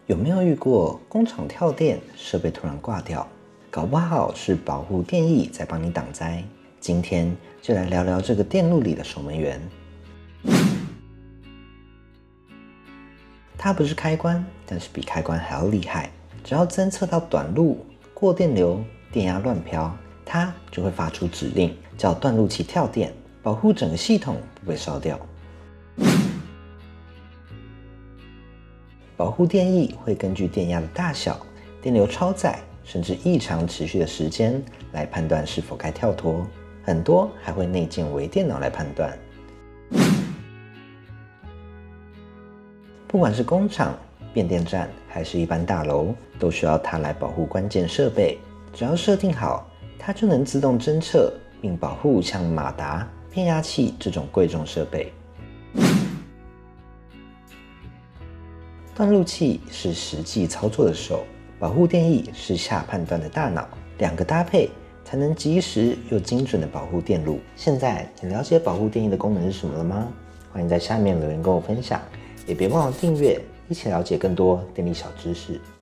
有没有遇过工厂跳电，设备突然挂掉？搞不好是保护电翼在帮你挡灾。今天就来聊聊这个电路里的守门员。它不是开关，但是比开关还要厉害。只要侦测到短路、过电流、电压乱飘，它就会发出指令，叫断路器跳电，保护整个系统不被烧掉。保护电翼会根据电压的大小、电流超载甚至异常持续的时间来判断是否该跳脱，很多还会内建微电脑来判断。不管是工厂、变电站还是一般大楼，都需要它来保护关键设备。只要设定好，它就能自动侦测并保护像马达、变压器这种贵重设备。断路器是实际操作的手，保护电翼是下判断的大脑，两个搭配才能及时又精准的保护电路。现在你了解保护电翼的功能是什么了吗？欢迎在下面留言跟我分享，也别忘了订阅，一起了解更多电力小知识。